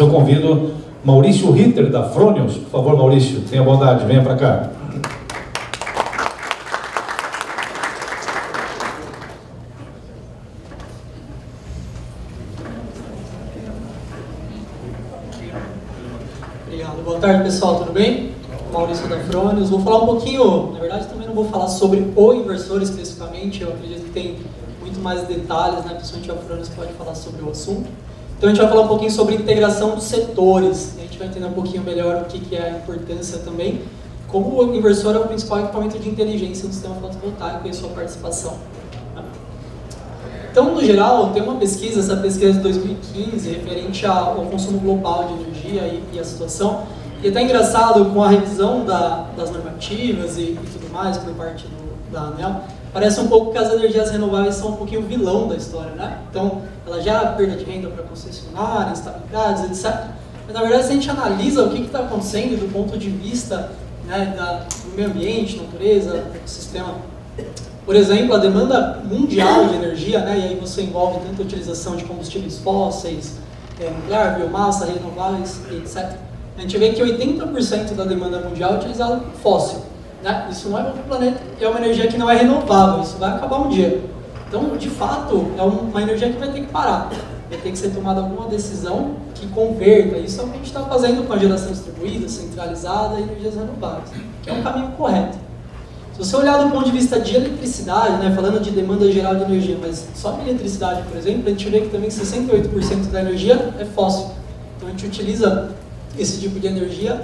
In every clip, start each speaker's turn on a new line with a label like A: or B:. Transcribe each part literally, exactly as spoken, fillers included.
A: eu convido Maurício Ritter, da Fronius. Por favor, Maurício, tenha bondade, venha para cá.
B: Obrigado. Boa tarde, pessoal, tudo bem? Maurício da Fronius. Vou falar um pouquinho, na verdade também não vou falar sobre o inversor especificamente, eu acredito que tem muito mais detalhes, né? Principalmente a Fronius pode falar sobre o assunto. Então a gente vai falar um pouquinho sobre integração dos setores, a gente vai entender um pouquinho melhor o que, que é a importância também, como o inversor é o principal equipamento de inteligência do sistema fotovoltaico e a sua participação. Então, no geral, tem uma pesquisa, essa pesquisa de dois mil e quinze, referente ao consumo global de energia e, e a situação. E é até engraçado, com a revisão da, das normativas e, e tudo mais por parte do, da ANEEL, parece um pouco que as energias renováveis são um pouquinho o vilão da história, né? Então, ela gera perda de renda para concessionárias, instabilidades, etcétera. Mas, na verdade, se a gente analisa o que está acontecendo do ponto de vista, né, da, do meio ambiente, natureza, ecossistema. Por exemplo, a demanda mundial de energia, né, e aí você envolve tanto a utilização de combustíveis fósseis, é, nuclear, biomassa, renováveis, etcétera. A gente vê que oitenta por cento da demanda mundial é utilizada por fóssil. Né? Isso não é bom para o planeta, é uma energia que não é renovável, isso vai acabar um dia. Então, de fato, é uma energia que vai ter que parar. Vai ter que ser tomada alguma decisão que converta. Isso é o que a gente está fazendo com a geração distribuída, centralizada e energias renováveis, que é um caminho correto. Se você olhar do ponto de vista de eletricidade, né, falando de demanda geral de energia, mas só de eletricidade, por exemplo, a gente vê que também sessenta e oito por cento da energia é fóssil. Então a gente utiliza esse tipo de energia.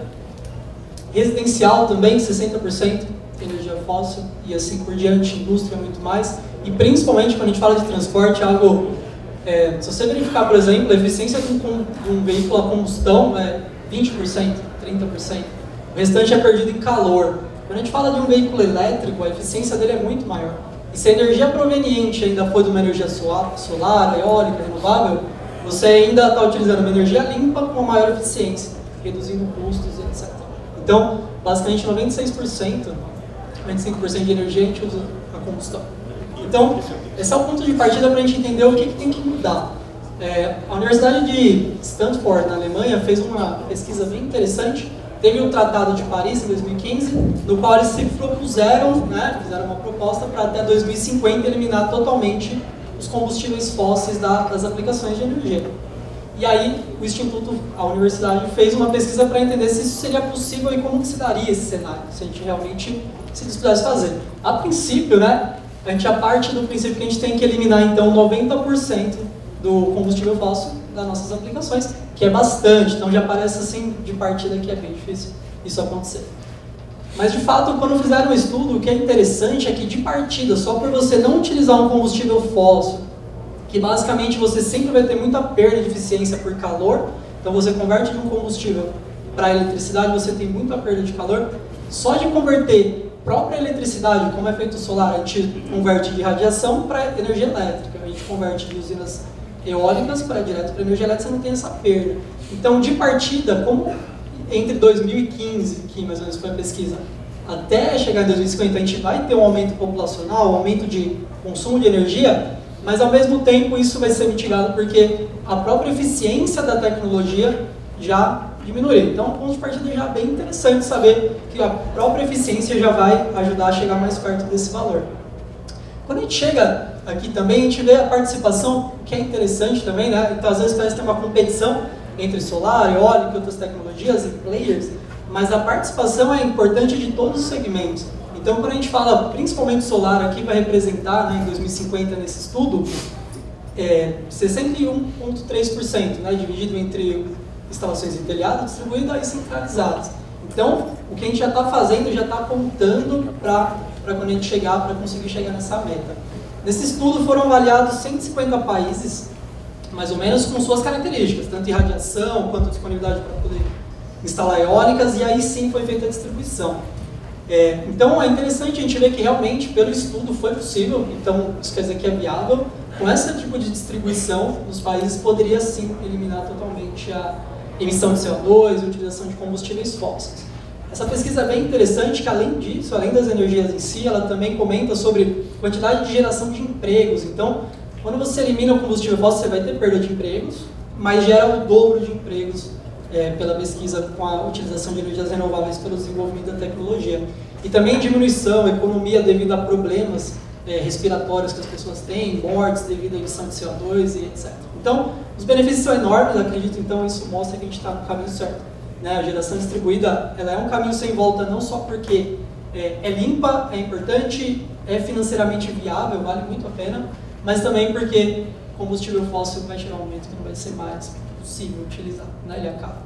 B: Residencial também, sessenta por cento energia fóssil e assim por diante, indústria muito mais. E principalmente quando a gente fala de transporte, algo, é, se você verificar, por exemplo, a eficiência de um, de um veículo a combustão é vinte por cento, trinta por cento. O restante é perdido em calor. Quando a gente fala de um veículo elétrico, a eficiência dele é muito maior. E se a energia proveniente ainda for de uma energia solar, solar eólica, renovável, você ainda está utilizando uma energia limpa com uma maior eficiência, reduzindo custos, etcétera. Então, basicamente noventa e seis por cento, noventa e cinco por cento de energia a gente usa a combustão. Então, esse é o ponto de partida para a gente entender o que, que tem que mudar. É, a Universidade de Stanford, na Alemanha, fez uma pesquisa bem interessante. Teve o Tratado de Paris, em dois mil e quinze, no qual eles se propuseram, né, fizeram uma proposta para até dois mil e cinquenta eliminar totalmente os combustíveis fósseis da, das aplicações de energia. E aí, o Instituto, a universidade, fez uma pesquisa para entender se isso seria possível e como que se daria esse cenário, se a gente realmente se isso pudesse fazer. A princípio, né, a gente já parte do princípio que a gente tem que eliminar, então, noventa por cento do combustível fóssil das nossas aplicações, que é bastante, então já parece assim, de partida, que é bem difícil isso acontecer. Mas, de fato, quando fizeram um estudo, o que é interessante é que, de partida, só por você não utilizar um combustível fóssil, que basicamente você sempre vai ter muita perda de eficiência por calor, então você converte de um combustível para eletricidade, você tem muita perda de calor. Só de converter própria eletricidade, como é feito o solar, a gente converte de radiação para energia elétrica, a gente converte de usinas eólicas para direto para energia elétrica, você não tem essa perda. Então, de partida, como entre dois mil e quinze, que mais ou menos foi a pesquisa, até chegar em dois mil e cinquenta, a gente vai ter um aumento populacional, um aumento de consumo de energia, mas ao mesmo tempo isso vai ser mitigado porque a própria eficiência da tecnologia já diminuiu. Então, um ponto de partida já bem interessante saber que a própria eficiência já vai ajudar a chegar mais perto desse valor. Quando a gente chega aqui também, a gente vê a participação, que é interessante também, né? Então, às vezes parece ter uma competição entre solar, eólica e outras tecnologias e players, mas a participação é importante de todos os segmentos. Então, quando a gente fala, principalmente solar, aqui vai representar, né, em dois mil e cinquenta, nesse estudo, é, sessenta e um vírgula três por cento, né, dividido entre instalações em telhado, distribuídas e centralizadas. Então, o que a gente já está fazendo, já está apontando para quando a gente chegar, para conseguir chegar nessa meta. Nesse estudo foram avaliados cento e cinquenta países, mais ou menos com suas características, tanto em radiação, quanto disponibilidade para poder instalar eólicas, e aí sim foi feita a distribuição. É, então é interessante a gente ver que realmente pelo estudo foi possível, então isso quer dizer que é viável, com esse tipo de distribuição nos países poderia sim eliminar totalmente a emissão de C O dois e a utilização de combustíveis fósseis. Essa pesquisa é bem interessante que além disso, além das energias em si, ela também comenta sobre quantidade de geração de empregos. Então, quando você elimina o combustível fóssil, você vai ter perda de empregos, mas gera o dobro de empregos é, pela pesquisa com a utilização de energias renováveis pelo desenvolvimento da tecnologia. E também diminuição, economia devido a problemas é, respiratórios que as pessoas têm, mortes devido à emissão de C O dois e etcétera. Então, os benefícios são enormes, acredito, então isso mostra que a gente está no caminho certo. Né? A geração distribuída ela é um caminho sem volta, não só porque é, é limpa, é importante, é financeiramente viável, vale muito a pena, mas também porque combustível fóssil vai chegar um momento que não vai ser mais possível utilizar, né? Ele acaba.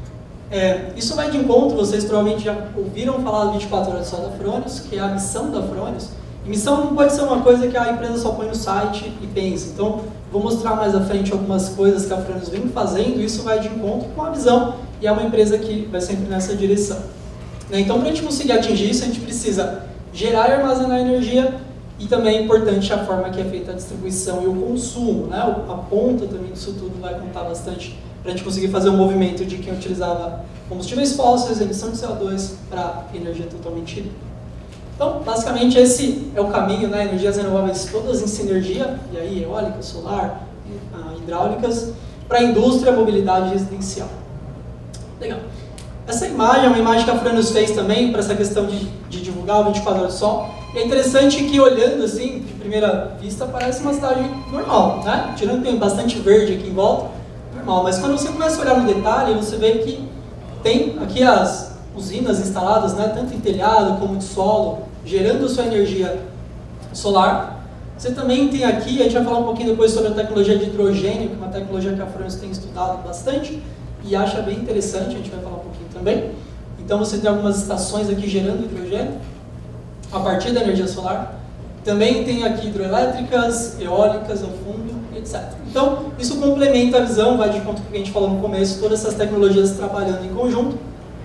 B: É, isso vai de encontro, vocês provavelmente já ouviram falar do vinte e quatro horas de sol da Fronius, que é a missão da Fronius. E missão não pode ser uma coisa que a empresa só põe no site e pensa. Então, vou mostrar mais à frente algumas coisas que a Fronius vem fazendo, e isso vai de encontro com a visão, e é uma empresa que vai sempre nessa direção. Né? Então, para a gente conseguir atingir isso, a gente precisa gerar e armazenar energia, e também é importante a forma que é feita a distribuição e o consumo. Né? A ponta também disso tudo vai contar bastante para a gente conseguir fazer um movimento de quem utilizava combustíveis fósseis, emissão de C O dois, para energia totalmente limpa. Então, basicamente, esse é o caminho, né? Energias renováveis todas em sinergia, e aí eólica, solar, hidráulicas, para a indústria, mobilidade residencial. Legal. Essa imagem é uma imagem que a Fronius fez também para essa questão de, de divulgar o vinte e quatro horas de sol. E é interessante que, olhando assim, de primeira vista, parece uma cidade normal, né? Tirando que tem bastante verde aqui em volta, normal. Mas quando você começa a olhar no detalhe, você vê que tem aqui as usinas instaladas, né? Tanto em telhado como de solo, gerando sua energia solar. Você também tem aqui, a gente vai falar um pouquinho depois sobre a tecnologia de hidrogênio, que é uma tecnologia que a Fronius tem estudado bastante e acha bem interessante, a gente vai falar um pouquinho também. Então você tem algumas estações aqui gerando hidrogênio a partir da energia solar. Também tem aqui hidroelétricas, eólicas ao fundo, etcétera. Então, isso complementa a visão, vai de conta com o que a gente falou no começo, todas essas tecnologias trabalhando em conjunto.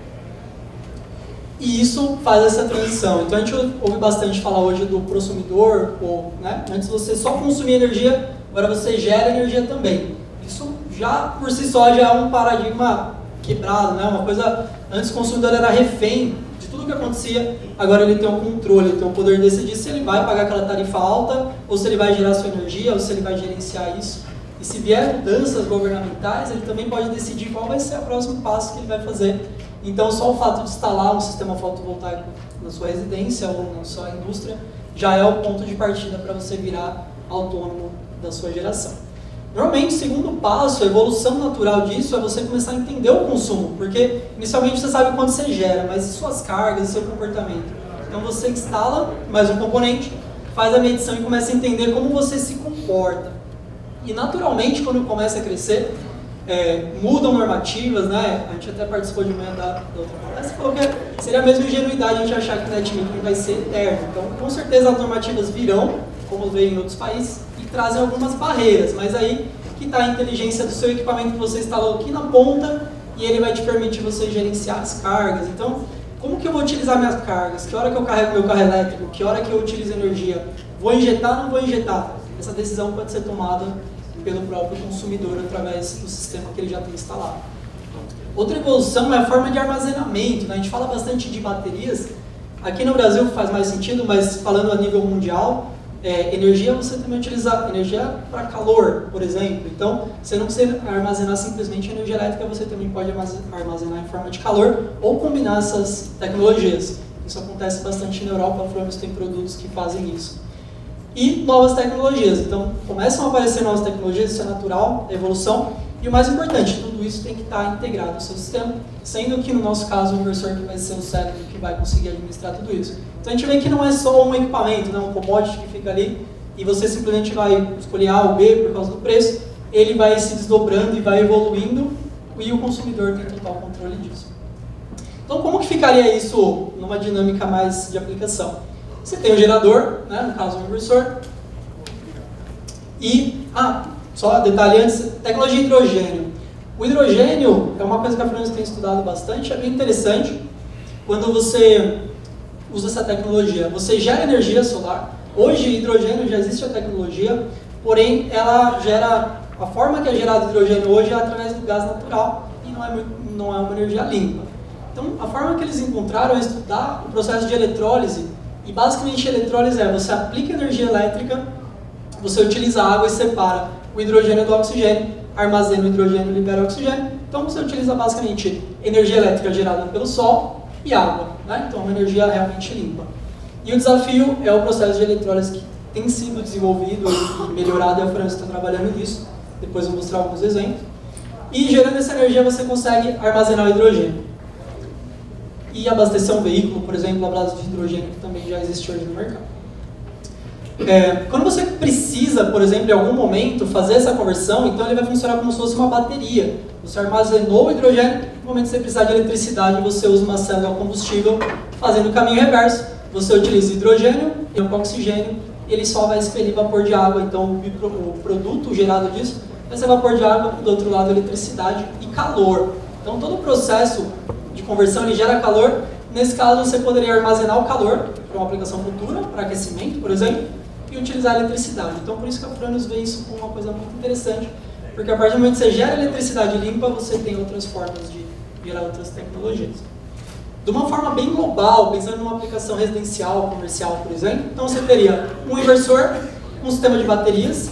B: E isso faz essa transição. Então, a gente ouve bastante falar hoje do prosumidor, ou, né, antes você só consumia energia, agora você gera energia também. Isso já, por si só, já é um paradigma quebrado, né? Uma coisa, antes o consumidor era refém de tudo que acontecia, agora ele tem o controle, ele tem o poder de decidir se ele vai pagar aquela tarifa alta, ou se ele vai gerar sua energia, ou se ele vai gerenciar isso. E se vier mudanças governamentais, ele também pode decidir qual vai ser o próximo passo que ele vai fazer. Então, só o fato de instalar um sistema fotovoltaico na sua residência ou na sua indústria já é o ponto de partida para você virar autônomo da sua geração. Normalmente, o segundo passo, a evolução natural disso, é você começar a entender o consumo, porque inicialmente você sabe quanto você gera, mas e suas cargas, e seu comportamento. Então, você instala mais um componente, faz a medição e começa a entender como você se comporta. E, naturalmente, quando começa a crescer, É, mudam normativas, né? A gente até participou de manhã da, da outra palestra, falou que seria a mesma ingenuidade a gente achar que o net metering vai ser eterno. Então, com certeza as normativas virão, como veio em outros países, e trazem algumas barreiras, mas aí que está a inteligência do seu equipamento que você instalou aqui na ponta e ele vai te permitir você gerenciar as cargas. Então, como que eu vou utilizar minhas cargas? Que hora que eu carrego meu carro elétrico? Que hora que eu utilizo energia? Vou injetar ou não vou injetar? Essa decisão pode ser tomada pelo próprio consumidor através do sistema que ele já tem instalado. Outra evolução é a forma de armazenamento, né? A gente fala bastante de baterias, aqui no Brasil faz mais sentido, mas falando a nível mundial, é, energia você também utiliza energia para calor, por exemplo. Então, você não precisa armazenar simplesmente energia elétrica, você também pode armazenar em forma de calor ou combinar essas tecnologias. Isso acontece bastante na Europa, a Fronius tem produtos que fazem isso. E novas tecnologias. Então, começam a aparecer novas tecnologias, isso é natural, é evolução. E o mais importante, tudo isso tem que estar integrado no seu sistema, sendo que, no nosso caso, o inversor que vai ser o cérebro que vai conseguir administrar tudo isso. Então, a gente vê que não é só um equipamento, né, um commodity que fica ali, e você simplesmente vai escolher A ou B por causa do preço, ele vai se desdobrando e vai evoluindo, e o consumidor tem total controle disso. Então, como que ficaria isso numa dinâmica mais de aplicação? Você tem o gerador, né, no caso o inversor, e, ah, só detalhe antes, tecnologia de hidrogênio. O hidrogênio é uma coisa que a Fronius tem estudado bastante, é bem interessante. Quando você usa essa tecnologia, você gera energia solar. Hoje, hidrogênio já existe a tecnologia, porém, ela gera, a forma que é gerado hidrogênio hoje é através do gás natural e não é, não é uma energia limpa. Então, a forma que eles encontraram é estudar o processo de eletrólise. E basicamente a eletrólise é, você aplica energia elétrica, você utiliza água e separa o hidrogênio do oxigênio, armazena o hidrogênio e libera o oxigênio. Então você utiliza basicamente energia elétrica gerada pelo sol e água, né? Então é uma energia realmente limpa. E o desafio é o processo de eletrólise que tem sido desenvolvido e melhorado, e a França está trabalhando nisso. Depois eu vou mostrar alguns exemplos. E gerando essa energia você consegue armazenar o hidrogênio. E abastecer um veículo, por exemplo, a base de hidrogênio, que também já existe hoje no mercado. É, quando você precisa, por exemplo, em algum momento fazer essa conversão, então ele vai funcionar como se fosse uma bateria. Você armazenou o hidrogênio, no momento que você precisar de eletricidade, você usa uma célula combustível fazendo o caminho reverso. Você utiliza hidrogênio e o oxigênio, ele só vai expelir vapor de água, então o produto gerado disso vai ser vapor de água, e do outro lado eletricidade e calor. Então todo o processo de conversão ele gera calor. Nesse caso você poderia armazenar o calor para uma aplicação futura, para aquecimento, por exemplo, e utilizar a eletricidade. Então por isso que a Fronius vê isso como uma coisa muito interessante, porque a partir do momento que você gera eletricidade limpa, você tem outras formas de gerar outras tecnologias. De uma forma bem global, pensando numa aplicação residencial, comercial, por exemplo, então você teria um inversor, um sistema de baterias,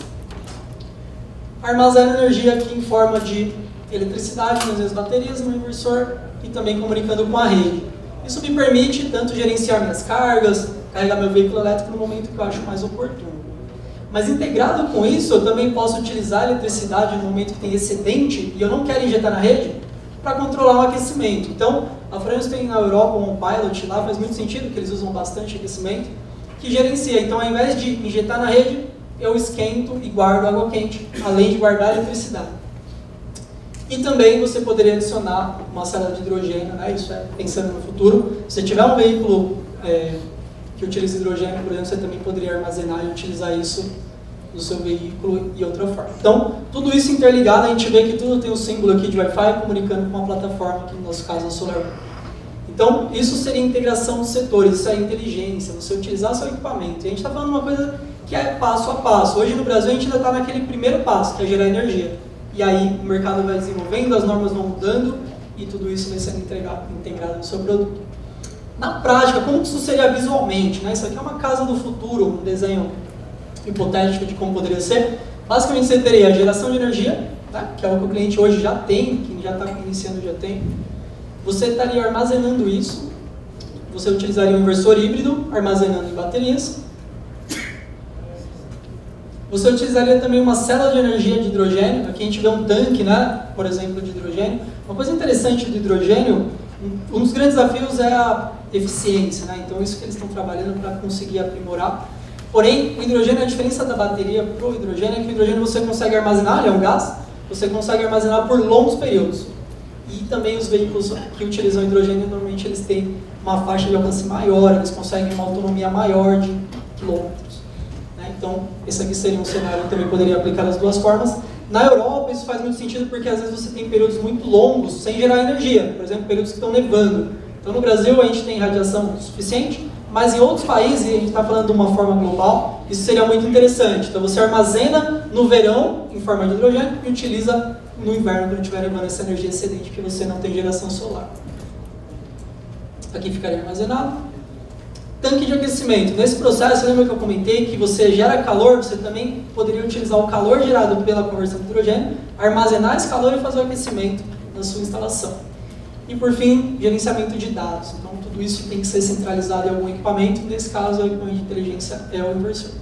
B: armazena energia aqui em forma de eletricidade nas minhas baterias, no inversor, e também comunicando com a rede. Isso me permite tanto gerenciar minhas cargas, carregar meu veículo elétrico no momento que eu acho mais oportuno. Mas integrado com isso, eu também posso utilizar a eletricidade no momento que tem excedente e eu não quero injetar na rede para controlar o aquecimento. Então, a Fronius tem na Europa um pilot lá, faz muito sentido, que eles usam bastante aquecimento, que gerencia. Então, ao invés de injetar na rede, eu esquento e guardo água quente, além de guardar a eletricidade. E também você poderia adicionar uma célula de hidrogênio, né? Isso é pensando no futuro. Se tiver um veículo é, que utiliza hidrogênio, por exemplo, você também poderia armazenar e utilizar isso no seu veículo e outra forma. Então, tudo isso interligado, a gente vê que tudo tem um símbolo aqui de Wi-Fi comunicando com uma plataforma, que no nosso caso é o SolarWinds. Então, isso seria integração dos setores, isso é inteligência, você utilizar seu equipamento. E a gente está falando uma coisa que é passo a passo. Hoje no Brasil a gente ainda está naquele primeiro passo, que é gerar energia. E aí o mercado vai desenvolvendo, as normas vão mudando e tudo isso vai sendo integrado, integrado no seu produto. Na prática, como isso seria visualmente? Né? Isso aqui é uma casa do futuro, um desenho hipotético de como poderia ser. Basicamente você teria a geração de energia, né? Que é o que o cliente hoje já tem, quem já está iniciando já tem. Você estaria armazenando isso, você utilizaria um inversor híbrido, armazenando em baterias. Você utilizaria também uma célula de energia de hidrogênio. Aqui a gente vê um tanque, né, por exemplo, de hidrogênio. Uma coisa interessante do hidrogênio, um dos grandes desafios é a eficiência, né? Então isso que eles estão trabalhando para conseguir aprimorar. Porém, o hidrogênio, a diferença da bateria para o hidrogênio é que o hidrogênio você consegue armazenar, ele é um gás, você consegue armazenar por longos períodos. E também os veículos que utilizam hidrogênio, normalmente eles têm uma faixa de alcance maior, eles conseguem uma autonomia maior de quilômetros. Então, esse aqui seria um cenário que também poderia aplicar das duas formas. Na Europa, isso faz muito sentido porque às vezes você tem períodos muito longos sem gerar energia. Por exemplo, períodos que estão nevando. Então, no Brasil, a gente tem radiação suficiente, mas em outros países, e a gente está falando de uma forma global, isso seria muito interessante. Então, você armazena no verão, em forma de hidrogênio, e utiliza no inverno, quando estiver levando essa energia excedente, porque você não tem geração solar. Aqui ficaria armazenado. Tanque de aquecimento. Nesse processo, lembra que eu comentei que você gera calor, você também poderia utilizar o calor gerado pela conversão de hidrogênio, armazenar esse calor e fazer o aquecimento na sua instalação. E por fim, gerenciamento de dados. Então tudo isso tem que ser centralizado em algum equipamento, nesse caso o equipamento de inteligência é o inversor.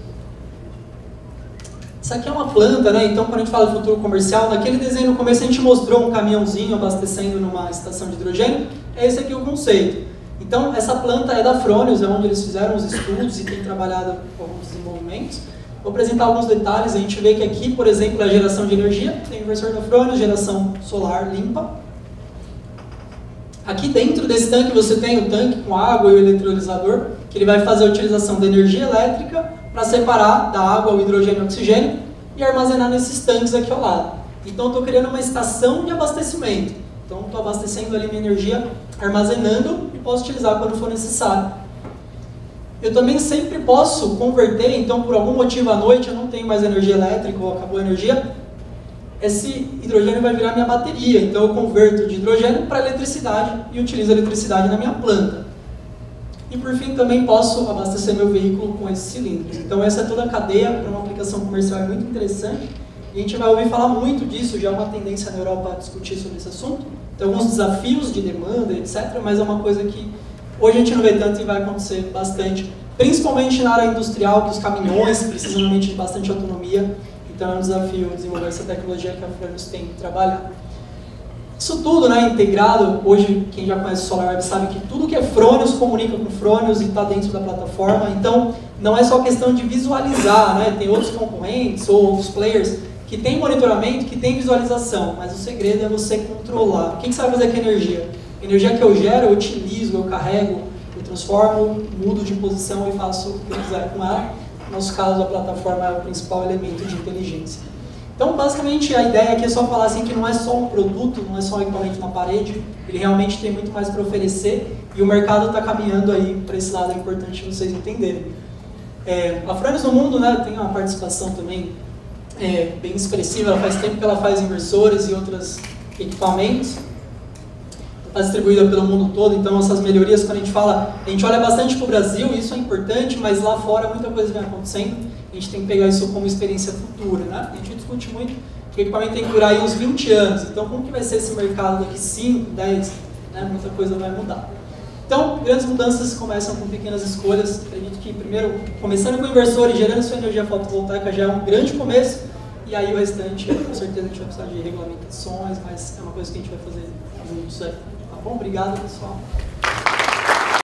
B: Isso aqui é uma planta, né? Então quando a gente fala de futuro comercial, naquele desenho no começo a gente mostrou um caminhãozinho abastecendo numa estação de hidrogênio, é esse aqui o conceito. Então, essa planta é da Fronius, é onde eles fizeram os estudos e têm trabalhado com alguns desenvolvimentos. Vou apresentar alguns detalhes, a gente vê que aqui, por exemplo, é a geração de energia, tem o inversor da Fronius, geração solar limpa. Aqui dentro desse tanque você tem o tanque com água e o eletrolisador, que ele vai fazer a utilização da energia elétrica para separar da água o hidrogênio e o oxigênio e armazenar nesses tanques aqui ao lado. Então, eu estou criando uma estação de abastecimento. Então, estou abastecendo ali minha energia, armazenando e posso utilizar quando for necessário. Eu também sempre posso converter, então, por algum motivo à noite eu não tenho mais energia elétrica ou acabou a energia, esse hidrogênio vai virar minha bateria. Então, eu converto de hidrogênio para eletricidade e utilizo a eletricidade na minha planta. E, por fim, também posso abastecer meu veículo com esses cilindros. Então, essa é toda a cadeia para uma aplicação comercial, é muito interessante. E a gente vai ouvir falar muito disso, já é uma tendência na Europa a discutir sobre esse assunto. Tem alguns desafios de demanda, etcétera, mas é uma coisa que hoje a gente não vê tanto e vai acontecer bastante, principalmente na área industrial, que os caminhões precisam realmente de bastante autonomia. Então é um desafio desenvolver essa tecnologia que a Fronius tem trabalhado. Isso tudo, né, integrado, hoje quem já conhece o SolarWeb sabe que tudo que é Fronius comunica com Fronius e está dentro da plataforma, então não é só questão de visualizar, né, tem outros concorrentes ou outros players que tem monitoramento, que tem visualização, mas o segredo é você controlar. O que você vai fazer com a energia? A energia que eu gero, eu utilizo, eu carrego, eu transformo, mudo de posição e faço o que eu quiser com ela. No nosso caso, a plataforma é o principal elemento de inteligência. Então, basicamente, a ideia aqui é só falar assim que não é só um produto, não é só um equipamento na parede, ele realmente tem muito mais para oferecer e o mercado está caminhando aí para esse lado, é importante vocês entenderem. É, a Fronius no mundo, né, tem uma participação também é, bem expressiva, ela faz tempo que ela faz inversores e outros equipamentos, está distribuída pelo mundo todo, então essas melhorias, quando a gente fala, a gente olha bastante para o Brasil, isso é importante, mas lá fora muita coisa vem acontecendo. A gente tem que pegar isso como experiência futura, né? A gente discute muito que o equipamento tem que durar aí uns vinte anos, então como que vai ser esse mercado daqui cinco, dez, né? Muita coisa vai mudar. Então, grandes mudanças começam com pequenas escolhas. Acredito que primeiro, começando com o inversor e gerando sua energia fotovoltaica já é um grande começo, e aí o restante, com certeza a gente vai precisar de regulamentações, mas é uma coisa que a gente vai fazer juntos aí. Tá bom? Obrigado, pessoal.